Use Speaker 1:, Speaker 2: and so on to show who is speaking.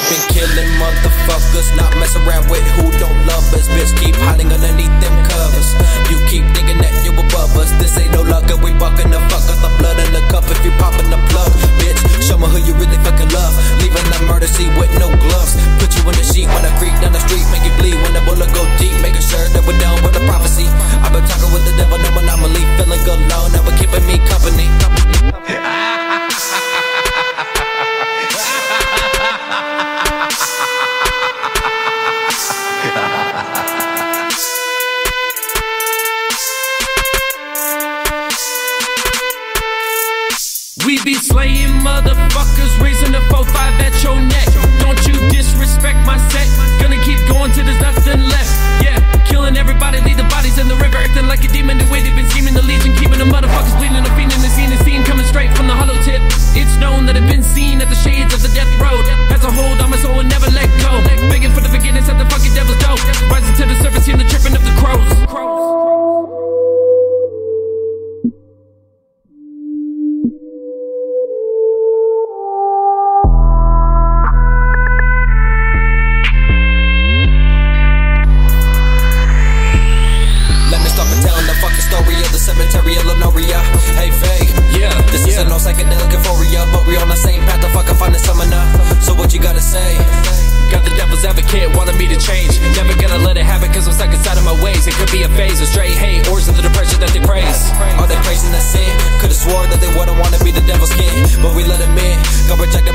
Speaker 1: been killing motherfuckers, not mess around with who don't love us. Bitch, keep hiding underneath them covers. You keep thinking that you above us. This ain't no luck, and we bucking the fuck out the blood in the cup if you popping the plug. Bitch, show me who you really fucking love. Leaving that murder scene with no gloves. Put you in the sheet when I creep down the street, make you bleed when the bullet go deep, making sure that we're down with the prophecy. I've been talking with the devil, no anomaly, feeling good low, never keeping me company.
Speaker 2: We be slaying motherfuckers, raising the 4-5 at your neck. Don't you disrespect my set. Gonna keep going till there's nothing left. Yeah, killing everybody, leave the bodies in the river, acting like a demon. The way they've been scheming the legion, keeping the motherfuckers bleeding, the fiend in the scene coming straight from the hollow tip. It's known that I've been seen at the shades of the death road. Has a hold on my soul and never let go. Begging for the forgiveness at the fucking devil's door. Rising to the surface, hearing the chirping of the crows.
Speaker 1: Story of the cemetery of Lenoria. Hey Faye, yeah, this isn't no psychedelic euphoria, but we on the same path to fucking find a summoner. So what you gotta say?
Speaker 2: Got the devil's advocate wanting me to change. Never gonna let it happen cause I'm stuck inside of my ways. It could be a phase of straight hate or the depression that they praise.
Speaker 1: Are they praising the sin? Could've swore that they wouldn't wanna be the devil's kin, but we let him in. Got rejected